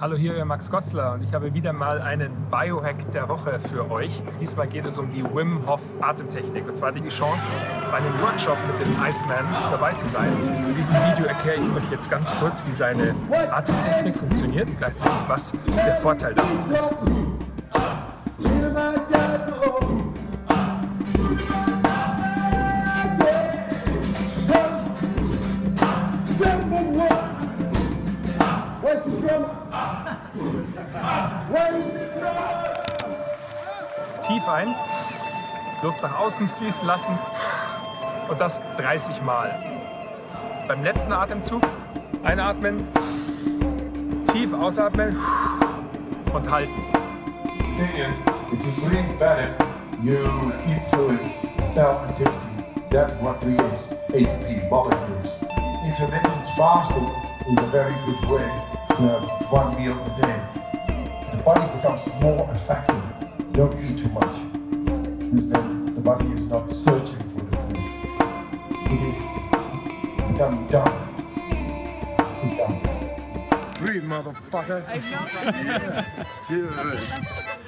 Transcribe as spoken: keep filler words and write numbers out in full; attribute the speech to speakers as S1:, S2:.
S1: Hallo, hier euer Max Gotzler und ich habe wieder mal einen Biohack der Woche für euch. Diesmal geht es um die Wim Hof Atemtechnik. Und zwar hatte ich die Chance, bei einem Workshop mit dem Iceman dabei zu sein. In diesem Video erkläre ich euch jetzt ganz kurz, wie seine Atemtechnik funktioniert und gleichzeitig, was der Vorteil davon ist. Tief ein, Luft nach außen fließen lassen und das dreißig Mal. Beim letzten Atemzug einatmen, tief ausatmen und halten.
S2: Thing is, if you breathe better, you influence cell activity. That's what creates A T P molecules. Intermittent fasting is a very good way to have one meal a day. The body becomes more effective. Don't eat too much, because then the body is not searching for the food. It is becoming dumb. Dumb. Breathe, motherfucker. I know. Dude.